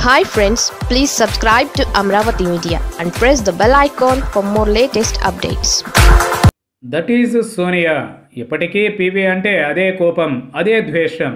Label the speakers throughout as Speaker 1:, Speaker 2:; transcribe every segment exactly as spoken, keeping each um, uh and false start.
Speaker 1: Hi friends, please subscribe to Amaravathi Media and press the bell icon for more latest updates.
Speaker 2: That is Sonia. ఇప్పటికీ PV అంటే అదే కోపం, అదే ద్వేషం.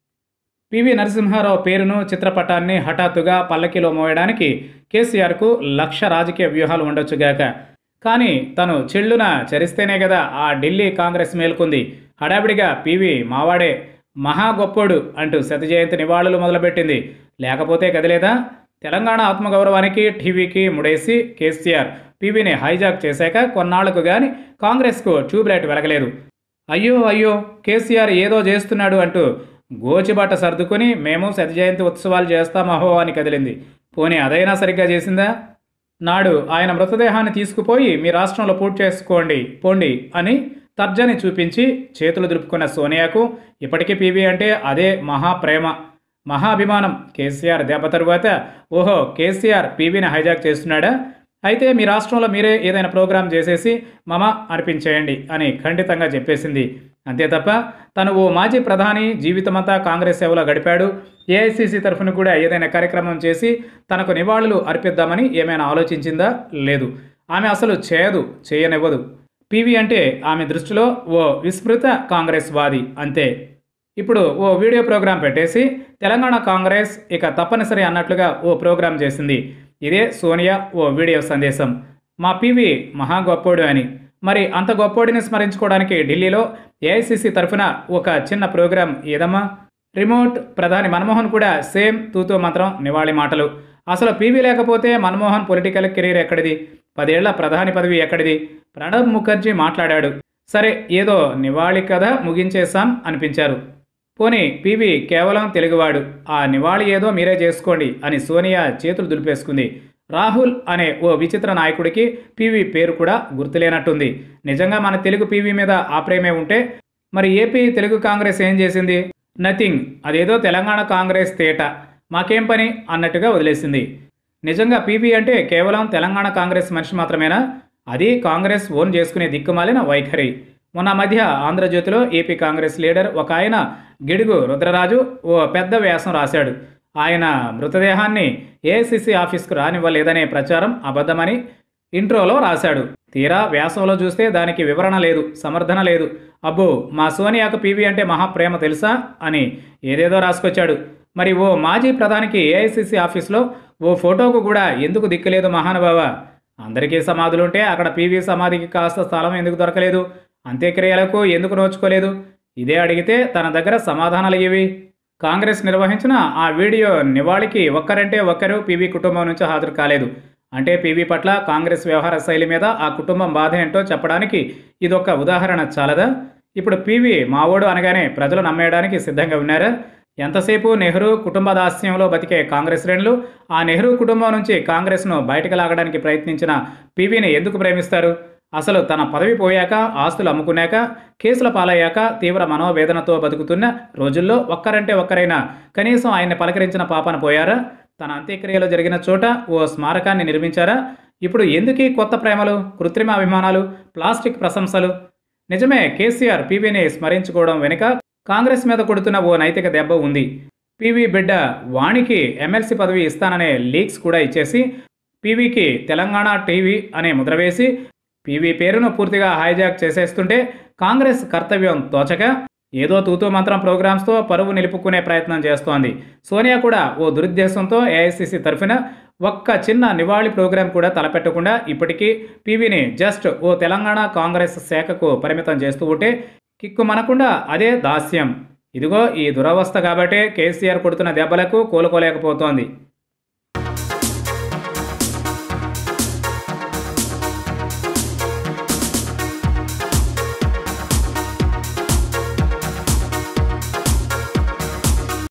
Speaker 2: PV Narasimha Rao పేరును, చిత్రపటాన్ని హఠాత్తుగా పల్లకిలో మోయడానికి కేసీఆర్కు లక్ష రాజకీయ వ్యూహాలు ఉండొచ్చుగాక. కానీ తను చెల్లున చరిస్తేనే కదా ఆ ఢిల్లీ కాంగ్రెస్ మేల్కొంది. హడావిడిగా పీవీ మావాడే, మహా గొప్పోడు అంటూ శత జయంతి నివాళులు మొదలుపెట్టింది. లేకపోతే కదిలేదా? తెలంగాణ ఆత్మగౌరవానికి టీవీకి ముడేసి కేసీఆర్ పీవీని హైజాక్ చేశాక కొన్నాళ్లకు గాని కాంగ్రెస్కు ట్యూబ్లైట్ వెలగలేదు. అయ్యో అయ్యో కేసీఆర్ ఏదో చేస్తున్నాడు అంటూ గోచిబాట సర్దుకుని మేము శత జయంతి ఉత్సవాలు చేస్తామహో అని కదిలింది. పోనీ అదైనా సరిగ్గా చేసిందా? నాడు ఆయన మృతదేహాన్ని తీసుకుపోయి మీ రాష్ట్రంలో పూర్తి చేసుకోండి పోండి అని తర్జని చూపించి చేతులు దులుపుకున్న సోనియాకు ఇప్పటికీ పీవీ అంటే అదే మహాప్రేమ, మహాభిమానం. కేసీఆర్ దెబ్బ తరువాత ఓహో కేసీఆర్ పీవీని హైజాక్ చేస్తున్నాడా? అయితే మీ రాష్ట్రంలో మీరే ఏదైనా ప్రోగ్రాం చేసేసి మమ అనిపించేయండి అని ఖండితంగా చెప్పేసింది. అంతే తప్ప తను ఓ మాజీ ప్రధాని, జీవితమంతా కాంగ్రెస్ సేవలో గడిపాడు, ఏఐసీసీ తరఫున కూడా ఏదైనా కార్యక్రమం చేసి తనకు నివాళులు అర్పిద్దామని ఏమైనా ఆలోచించిందా? లేదు. ఆమె అసలు చేయదు, చేయనివ్వదు. పీవీ అంటే ఆమె దృష్టిలో ఓ విస్మృత కాంగ్రెస్ వాది అంతే. ఇప్పుడు ఓ వీడియో ప్రోగ్రాం పెట్టేసి తెలంగాణ కాంగ్రెస్ ఇక తప్పనిసరి అన్నట్లుగా ఓ ప్రోగ్రాం చేసింది. ఇదే సోనియా ఓ వీడియో సందేశం, మా పీవీ మహా గొప్పోడు అని. మరి అంత గొప్పోడిని స్మరించుకోవడానికి ఢిల్లీలో ఏఐసీసీ తరఫున ఒక చిన్న ప్రోగ్రాం ఏదమ్మా? రిమోట్ ప్రధాని మన్మోహన్ కూడా సేమ్ తూతూ మంత్రం నివాళి మాటలు. అసలు పీవీ లేకపోతే మన్మోహన్ పొలిటికల్ కెరీర్ ఎక్కడిది? పదేళ్ల ప్రధాని పదవి ఎక్కడిది? ప్రణబ్ ముఖర్జీ మాట్లాడాడు, సరే ఏదో నివాళి కథ ముగించేశాం అనిపించారు. పోనీ పీవీ కేవలం తెలుగువాడు, ఆ నివాళి ఏదో మీరే చేసుకోండి అని సోనియా చేతులు దులిపేసుకుంది. రాహుల్ అనే ఓ విచిత్ర నాయకుడికి పీవీ పేరు కూడా గుర్తులేనట్టుంది. నిజంగా మన తెలుగు పీవీ మీద ఆ ప్రేమే ఉంటే మరి ఏపీ తెలుగు కాంగ్రెస్ ఏం చేసింది? నథింగ్. అదేదో తెలంగాణ కాంగ్రెస్ తేట, మాకేం పని అన్నట్టుగా వదిలేసింది. నిజంగా పీవీ అంటే కేవలం తెలంగాణ కాంగ్రెస్ మనిషి మాత్రమేనా? అది కాంగ్రెస్ ఓన్ చేసుకునే దిక్కుమాలిన వైఖరి. మొన్న మధ్య ఆంధ్రజ్యోతిలో ఏపీ కాంగ్రెస్ లీడర్ ఒక ఆయన గిడుగు రుద్రరాజు ఓ పెద్ద వ్యాసం రాశాడు. ఆయన మృతదేహాన్ని ఏఐసీసీ ఆఫీస్కు రానివ్వలేదనే ప్రచారం అబద్ధమని ఇంట్రోలో రాశాడు. తీరా వ్యాసంలో చూస్తే దానికి వివరణ లేదు, సమర్థన లేదు. అబ్బో మా సోనియాకు పీవీ అంటే మహాప్రేమ తెలుసా అని ఏదేదో రాసుకొచ్చాడు. మరి ఓ మాజీ ప్రధానికి ఏఐసీసీ ఆఫీస్లో ఓ ఫోటోకు కూడా ఎందుకు దిక్కులేదు మహానుభావ? అందరికీ సమాధులుంటే అక్కడ పీవీ సమాధికి కాస్త స్థలం ఎందుకు దొరకలేదు? అంత్యక్రియలకు ఎందుకు నోచుకోలేదు? ఇదే అడిగితే తన దగ్గర సమాధానాలు ఇవి. కాంగ్రెస్ నిర్వహించిన ఆ వీడియో నివాళికి ఒక్కరంటే ఒక్కరు పీవీ కుటుంబం నుంచి హాజరు కాలేదు. అంటే పీవీ పట్ల కాంగ్రెస్ వ్యవహార శైలి మీద ఆ కుటుంబం బాధ ఏంటో చెప్పడానికి ఇదొక ఉదాహరణ చాలదా? ఇప్పుడు పీవీ మావోడు అనగానే ప్రజలు నమ్మేయడానికి సిద్ధంగా ఉన్నారా? ఎంతసేపు నెహ్రూ కుటుంబ దాస్యంలో బతికే కాంగ్రెస్ శ్రేణులు ఆ నెహ్రూ కుటుంబం నుంచి కాంగ్రెస్ను బయటకు లాగడానికి ప్రయత్నించిన పీవీని ఎందుకు ప్రేమిస్తారు? అసలు తన పదవి పోయాక, ఆస్తులు అమ్ముకున్నాక, కేసుల పాలయ్యాక తీవ్ర మనోవేదనతో బతుకుతున్న రోజుల్లో ఒక్కరంటే ఒక్కరైనా కనీసం ఆయన్ని పలకరించిన పాపన పోయారా? తన అంత్యక్రియలు జరిగిన చోట ఓ స్మారకాన్ని నిర్మించారా? ఇప్పుడు ఎందుకీ కొత్త ప్రేమలు, కృత్రిమ అభిమానాలు, ప్లాస్టిక్ ప్రశంసలు? నిజమే, కేసీఆర్ పీవీని స్మరించుకోవడం వెనుక కాంగ్రెస్ మీద కొడుతున్న ఓ నైతిక దెబ్బ ఉంది. పీవీ బిడ్డ వాణికి ఎమ్మెల్సీ పదవి ఇస్తాననే లీక్స్ కూడా ఇచ్చేసి పీవీకి తెలంగాణ టీవీ అనే ముద్ర వేసి పీవీ పేరును పూర్తిగా హైజాక్ చేసేస్తుంటే కాంగ్రెస్ కర్తవ్యం తోచక ఏదో తూతూ మంత్రం ప్రోగ్రామ్స్తో పరువు నిలుపుకునే ప్రయత్నం చేస్తోంది. సోనియా కూడా ఓ దురుద్దేశంతో ఏఐసీసీ తరఫున ఒక్క చిన్న నివాళి ప్రోగ్రాం కూడా తలపెట్టకుండా ఇప్పటికీ పీవీని జస్ట్ ఓ తెలంగాణ కాంగ్రెస్ శాఖకు పరిమితం చేస్తూ ఉంటే కిక్కు మనకుండా అదే దాస్యం. ఇదిగో ఈ దురవస్థ కాబట్టే కేసీఆర్ కొడుతున్న దెబ్బలకు కోలుకోలేకపోతోంది.